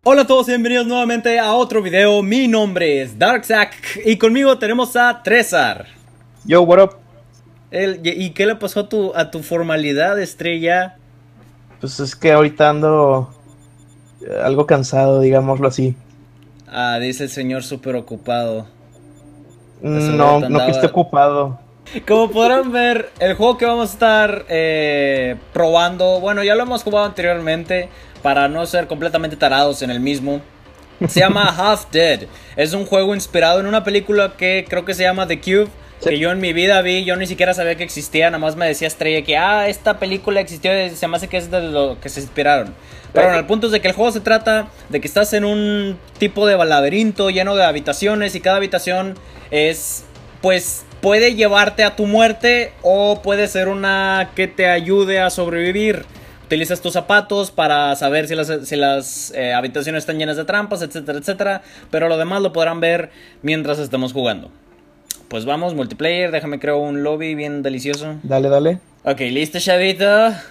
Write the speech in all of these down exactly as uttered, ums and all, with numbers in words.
Hola a todos y bienvenidos nuevamente a otro video. Mi nombre es Darksack y conmigo tenemos a Trezar. Yo, what up? El, ¿Y qué le pasó a tu, a tu formalidad, estrella? Pues es que ahorita ando eh, algo cansado, digámoslo así. Ah, dice el señor súper ocupado. No, no que esté ocupado. Como podrán ver, el juego que vamos a estar eh, probando, bueno, ya lo hemos jugado anteriormente, para no ser completamente tarados en el mismo. Se llama Half Dead. Es un juego inspirado en una película que creo que se llama The Cube, sí. Que yo en mi vida vi, yo ni siquiera sabía que existía, nada más me decía Estrella que, ah, esta película existió, se me hace que es de lo que se inspiraron. Pero bueno, el punto es de que el juego se trata de que estás en un tipo de laberinto lleno de habitaciones y cada habitación es, pues, puede llevarte a tu muerte o puede ser una que te ayude a sobrevivir. Utilizas tus zapatos para saber si las, si las eh, habitaciones están llenas de trampas, etcétera, etcétera. Pero lo demás lo podrán ver mientras estamos jugando. Pues vamos, multiplayer, déjame creo un lobby bien delicioso. Dale, dale. Ok, listo, chavito.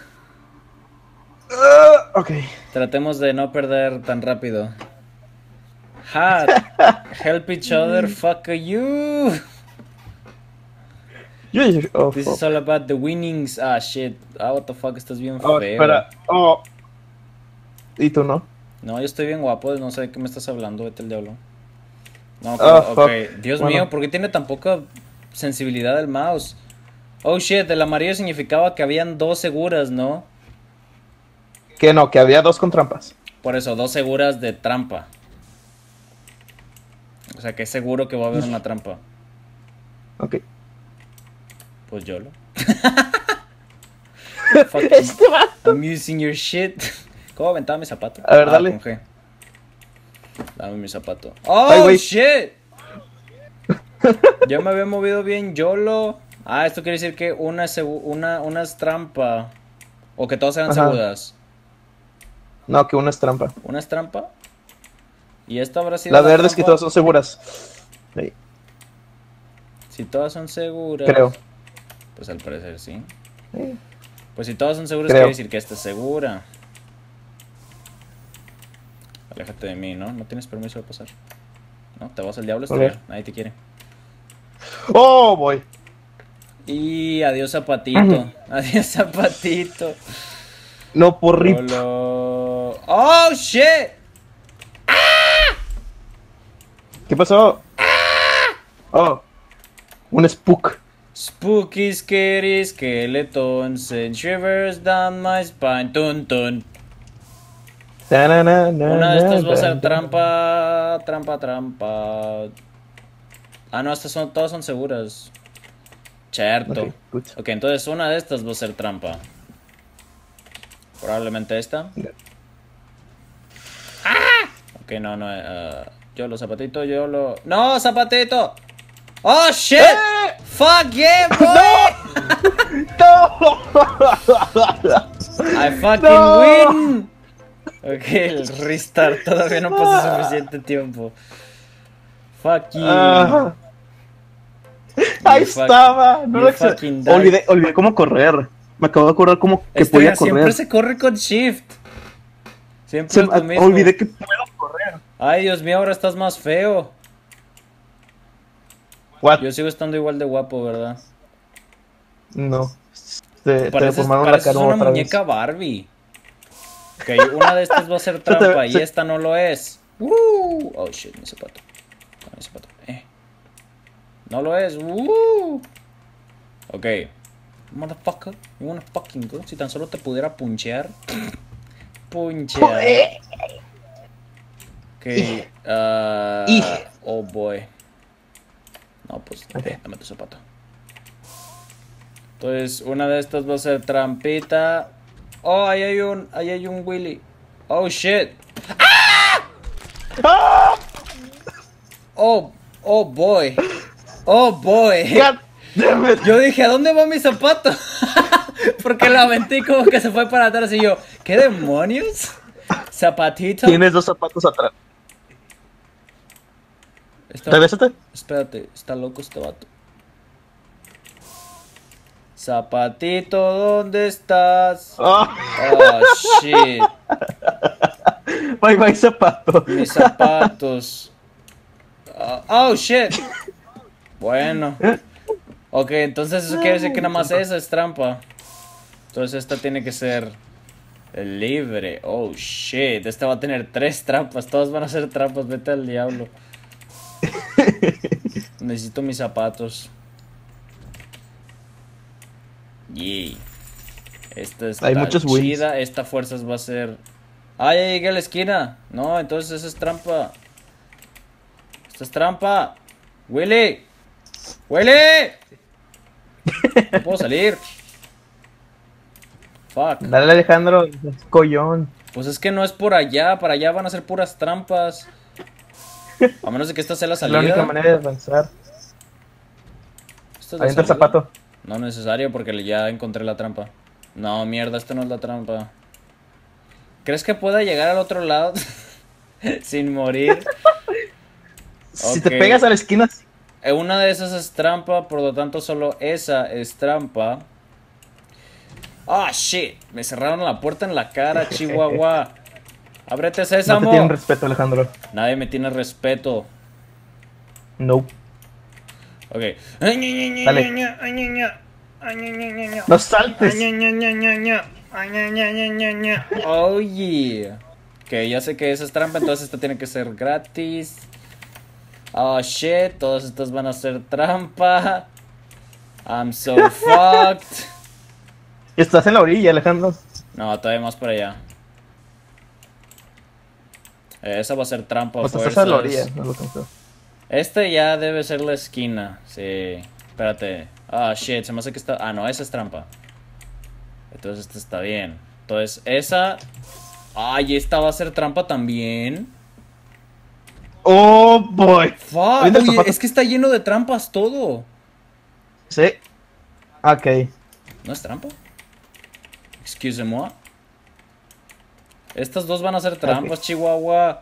Uh, ok. Tratemos de no perder tan rápido. Hat, help each other, fuck you. Oh, This fuck. is all about the winnings. Ah, shit. Ah, what the fuck, estás bien Oh, feo. espera. Oh. ¿Y tú no? No, yo estoy bien guapo, no sé de qué me estás hablando, vete al diablo. No, oh, ok. fuck. Dios bueno. mío, ¿por qué tiene tan poca sensibilidad el mouse? Oh shit, el amarillo significaba que habían dos seguras, ¿no? Que no, que había dos con trampas. Por eso, dos seguras de trampa. O sea, que es seguro que va a haber una trampa. Ok. Pues yo lo. Este vato. I'm using your shit. ¿Cómo aventaba mi zapato? A ver, ah, dale. Con G. Dame mi zapato. ¡Oh, Ay, shit! Yo me había movido bien YOLO. Ah, esto quiere decir que una es, una, una es trampa. O que todas eran Ajá. seguras. No, que una es trampa. ¿Una es trampa? ¿Y esta habrá sido La la verde es que trampa? todas son seguras. Sí. Si todas son seguras. Creo. Pues al parecer sí. Sí. Pues si todas son seguras, Creo. quiere decir que esta es segura. Aléjate de mí, ¿no? No tienes permiso de pasar. No, te vas al diablo, estrella. Okay. Nadie te quiere. Oh, boy. Y adiós zapatito. Adiós zapatito. No, por rip. Lolo. Oh, shit. ¿Qué pasó? Oh. Un spook. Spooky, scary skeletons and shivers down my spine. Tun, tun. Ta-na-na, na, Una de estas na, va a ser na, trampa, trampa, trampa. Ah, no, estas son, todas son seguras. Cierto. Ok, good. Ok, entonces una de estas va a ser trampa. Probablemente esta. Yeah. ¡Ah! Ok, no, no. Uh, yo lo zapatito, yo lo. ¡No, zapatito! ¡Oh, shit! ¡Eh! ¡Fuck yeah, boy! ¡No! I fucking No. win. Ok, el restart. Todavía no pasó suficiente tiempo. Fuck you. Ah. Ahí fuck, estaba. No lo fucking ex- olvidé, olvidé cómo correr. Me acabo de acordar cómo que Este, podía siempre correr. se corre con shift. Siempre Se- es lo mismo. olvidé que puedo correr. Ay, Dios mío, ahora estás más feo. What? Yo sigo estando igual de guapo, ¿verdad? No. Te, te Pareces, deformaron la pareces cara una otra muñeca vez. Barbie. Ok, una de estas va a ser trampa y se- esta no lo es. Uh, oh shit, mi zapato. Ah, mi zapato. Eh. No lo es. Uh. Ok. Motherfucker, you wanna fucking go? Si tan solo te pudiera punchear. Punchear. Ok. Uh, oh boy. No, pues, Okay. dame tu zapato. Entonces, una de estas va a ser trampita. Oh, ahí hay un, ahí hay un Willy. Oh, shit. ¡Ah! Oh, oh boy. Oh boy. God damn it. Yo dije, ¿a dónde va mi zapato? Porque la aventé y como que se fue para atrás y yo, ¿qué demonios? Zapatito. Tienes dos zapatos atrás. Está- Regrésate. Espérate, está loco este vato. Zapatito, ¿dónde estás? Oh. Oh, shit. Bye bye zapato. Mis zapatos. Uh, oh, shit. Bueno. Ok, entonces eso quiere decir que nada más esa es trampa. Entonces esta tiene que ser libre. Oh, shit. Esta va a tener tres trampas. Todas van a ser trampas. Vete al diablo. Necesito mis zapatos. Yee. Esta está Hay muchos wins. chida. Esta fuerzas va a ser... Ah, ya llegué a la esquina. No, entonces esa es trampa. Esta es trampa. Willy. Willy. No puedo salir. Fuck. Dale, Alejandro, collón. Pues es que no es por allá. Para allá van a ser puras trampas. A menos de que esta sea la Es la salida. única manera de avanzar. ¿Esta es la Ahí entra salida? el zapato. No es necesario porque ya encontré la trampa. No, mierda, esta no es la trampa. ¿Crees que pueda llegar al otro lado sin morir? Si Ok. te pegas a la esquina, Eh, Una de esas es trampa, por lo tanto solo esa es trampa. Ah, shit. Me cerraron la puerta en la cara, Chihuahua. Ábrete, no te sésamo. tienen respeto, Alejandro. Nadie me tiene respeto. No. Ok. Dale. No saltes. Oh yeah. Ok, ya sé que esa es trampa, entonces esta tiene que ser gratis. Oh shit, todas estas van a ser trampa. I'm so fucked. Estás en la orilla, Alejandro. No, todavía más para allá. Eh, Esa va a ser trampa. O sea, fuerzas. estás en la orilla. No lo pensó. Este ya debe ser la esquina. Sí. Espérate. Ah, shit. Se me hace que está. Ah, no, esa es trampa. Entonces esta está bien. Entonces esa. Ay, esta va a ser trampa también. Oh boy. Fuck. Ahorita el Oye, zapato. es que está lleno de trampas todo. Sí. Ok. ¿No es trampa? Excuse-moi. Estas dos van a ser trampas, Ok. Chihuahua.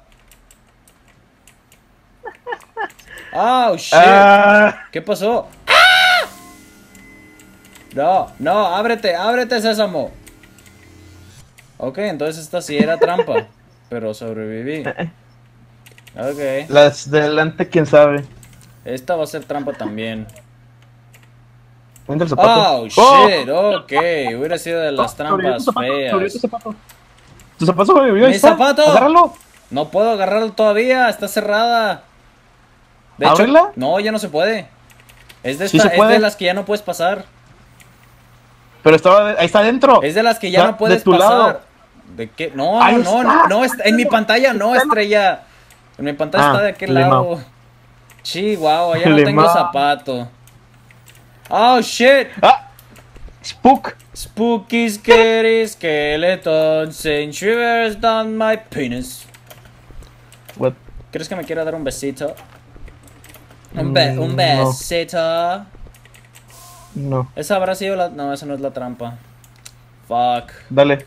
Oh, shit. Ah, ¿Qué pasó? ¡Ah! No, no, ábrete, ábrete, sésamo. Ok, entonces esta sí era trampa. Pero sobreviví. Ok. las de delante, quién sabe. Esta va a ser trampa también. Entra el zapato. Oh, shit, ok. Hubiera sido de las Oh, sobrevivió trampas tu zapato, sobrevivió feas. tu zapato. Tu zapato sobrevivió. ahí ¡Mi está. zapato! Agárralo. No puedo agarrarlo todavía, está cerrada. De hecho, ¿Ábrela? no, ya no se puede. Es de, Sí esta, se es puede. de las que ya no puedes pasar. Pero estaba ahí está adentro. Es de las que ya Está no puedes de tu pasar. lado. ¿De qué? No, Ahí no, está. no, no, está- en mi pantalla no, estrella. En mi pantalla Ah, está de aquel limao. lado. Chihuahua, ya no tengo Limao. zapato. Oh, shit. Ah, Spook. Spooky, scary skeletons and shivers down my penis. What? ¿Crees que me quiera dar un besito? Un, be- Mm, un no. besito. No. Esa habrá sido la... No, esa no es la trampa. Fuck. Dale.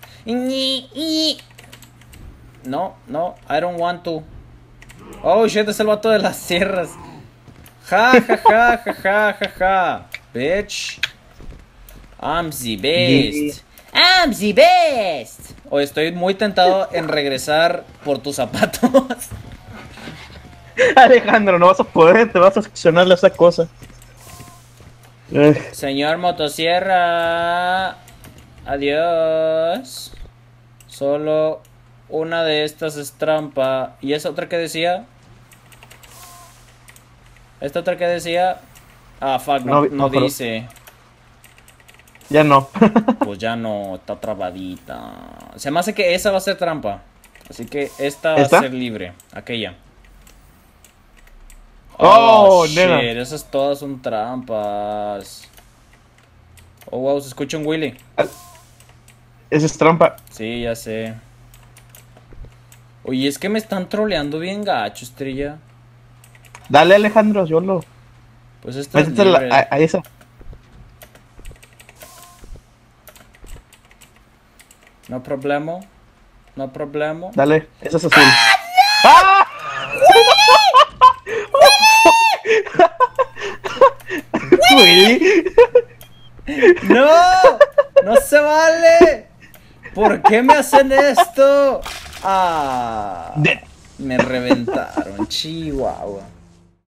No, no, I don't want to. Oh shit, es el vato de las sierras. Ja, ja, ja, ja, ja, ja, ja. Bitch. I'm the best. I'm the best. O estoy muy tentado en regresar por tus zapatos. Alejandro, no vas a poder, te vas a seccionarle a esa cosa. Eh, Señor motosierra. Adiós. Solo una de estas es trampa. ¿Y esa otra que decía? ¿Esta otra que decía? Ah, fuck, no, No, no no, pero- dice. ya no. Pues ya no, está trabadita. Se me hace que esa va a ser trampa. Así que esta va ¿Esta? a ser libre. Aquella. Oh, shit, nena. esas todas son trampas. Oh, wow, se escucha un Willy. Esa es trampa. Sí, ya sé. Oye, es que me están troleando bien gacho, estrella. Dale, Alejandro, yo lo. Pues esta es Métete la- libre. a, a esa. No problema. No problema. Dale, esa es azul. ¡Ah! Willy. ¡No! ¡No se vale! ¿Por qué me hacen esto? Ah, Dead. me reventaron, Chihuahua.